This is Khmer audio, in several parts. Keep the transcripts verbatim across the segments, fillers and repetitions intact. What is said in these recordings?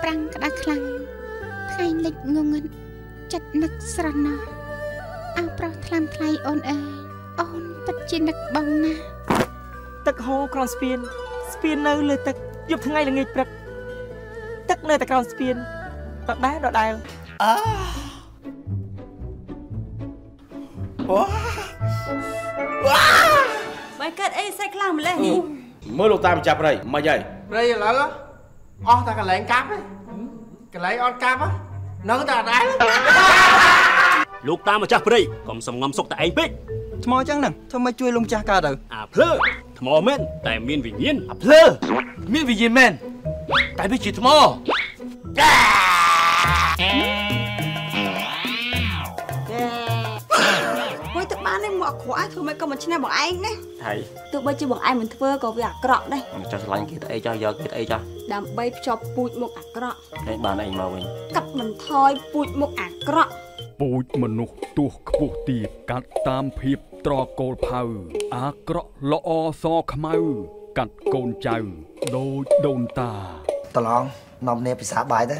ប្រាំងក្តាស់ខ្លាំងថ្ងៃលិចងងឹតចិត្តនឹកស្រណោះអើប្រុសថ្លាំថ្លៃអូនអើយអូនពិតជានឹកបងណាស់ទឹកហូរក្រោមស្ពានស្ពាននៅលើទឹកយប់ថ្ងៃល្ងាចព្រឹកទឹកនៅតែក្រោមស្ពានដដែលដដែលអើវ៉ាវ៉ាបើកើតអីសេចខ្លាំងម្លេះនេះមើលលោកតាម្ចាស់ព្រៃមិនហើយព្រៃឥឡូវអស់តែកន្លែងកាប់កន្លែងអត់កាប់នៅតែដដែលលោកតាម្ចាស់ព្រៃកុំសំងំសុកតែឯងពេកថ្មអញ្ចឹងហ្នឹងធ្វើមកជួយលោកម្ចាស់កើតទៅអាភ្លើថ្មមែនតែមានវិញ្ញាណអាភ្លើមានវិញ្ញាណមែនតែវាជាថ្មហួយទឹកបាននេះមកអក្រក់ធ្វើម៉េចក៏មិនឈ្នះបងឯងណាហើយទោះបីជាបងឯងមិនធ្វើក៏វាអាក្រក់ដែរចង់ឆ្លាញ់គេទៅអីចាស់យកគេទៅអីចាស់ដើម្បីភ្ជាប់ពូជមុខអាក្រក់ហើយបានអីមកវិញកាត់បន្ថយពូជមុខអាក្រក់ពូជមនុស្សទោះខ្ពស់ទាបកាត់តាមភាពត្រកូលផៅអាក្រក់ល្អសខ្មៅកាត់កូនចៅដូចដូនតាតឡងនាំគ្នាពិសាបាយទៅ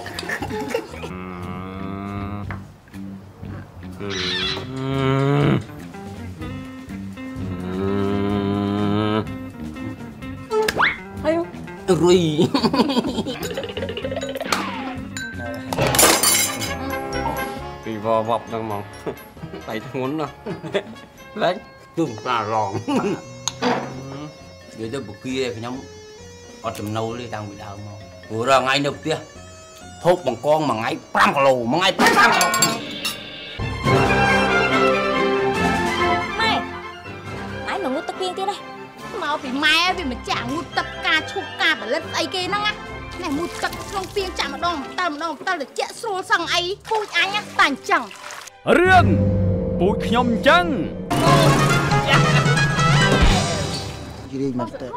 ហើយរុយពីវវប់ហ្នឹងមកដៃធ្ងន់ណាស់លេចជុំតារងនិយាយទៅបកាខ្ញុំអត់ចំណូលទេតាំងពីដើមមកព្រោះរាល់ថ្ងៃនៅផ្ទះហូបបង្កងមួយថ្ងៃប្រាំគីឡូមួយថ្ងៃប្រាំគីឡូម៉ែឯងមកងូតទឹកពីងទៀតហ៎មកពីម៉ែវាមិនចាក់ងូតទឹកការឈប់ការបលិតស្អីគេហ្នឹងណាណែងូតទឹកក្នុងពីងចាក់ម្ដងតើម្ដងតើត្រជាក់ស្រួលសឹងអីពូជអញតែអញ្ចឹងរឿងពូជខ្ញុំអញ្ចឹងយីមកទៅ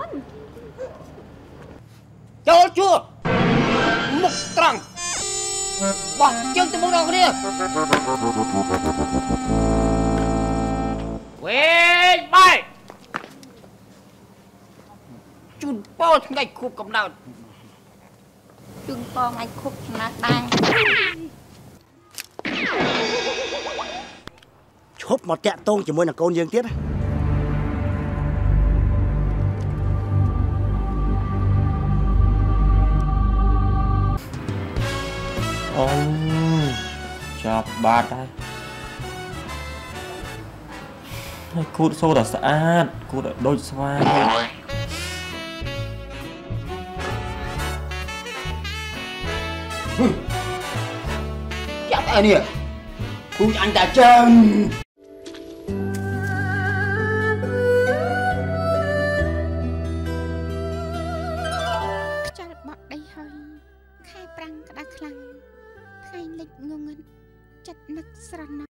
ចូលជួបមុខត្រង់បោះជើងទៅមុខដល់គ្នាវេងបាយជូនពោថ្ងៃខួបកំណើតជូនពោថ្ងៃខួបកំណើតដែរឈប់មកតាក់ទងជាមួយនឹងកូនយើងទៀតអូចាប់បាត់ហើយហើយគូតសូត្រស្អាតគូតដូចស្វាចាប់អីនេះគូអញតាចឹងខ្យល់បក់ដីហើយខែប្រាំងក្តាស់ខ្លាំងថ្ងៃលិចងងឹតចិត្តនឹកស្រណោះ